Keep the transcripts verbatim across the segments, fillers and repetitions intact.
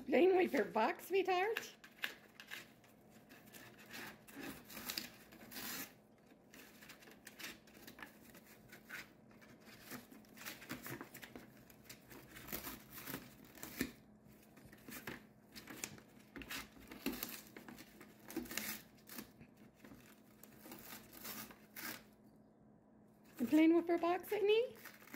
Playing with your box, sweetheart? You playing with your box, Sydney?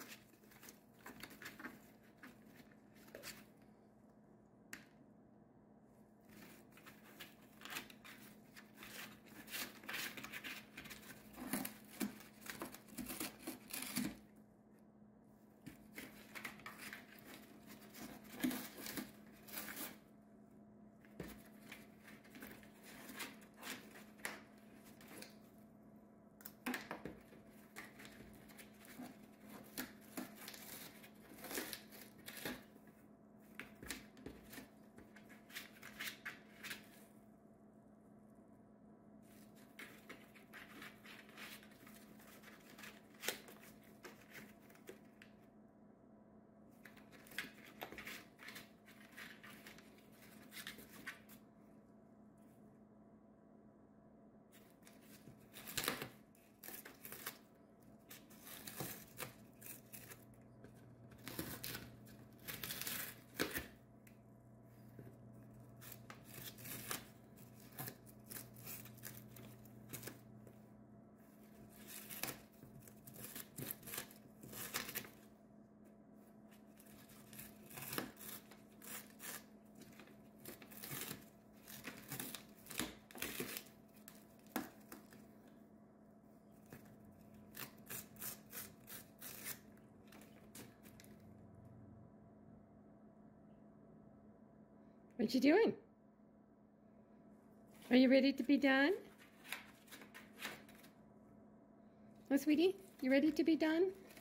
What you doing? Are you ready to be done? Oh, sweetie, you ready to be done?